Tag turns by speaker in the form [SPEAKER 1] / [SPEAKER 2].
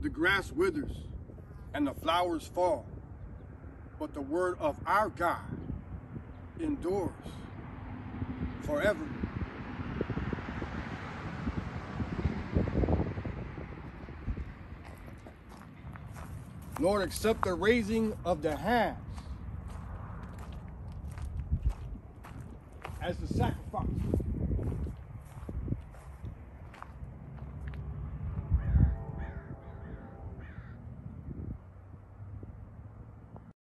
[SPEAKER 1] The grass withers and the flowers fall, but the word of our God endures forever. Lord, accept the raising of the hands as the sacrifice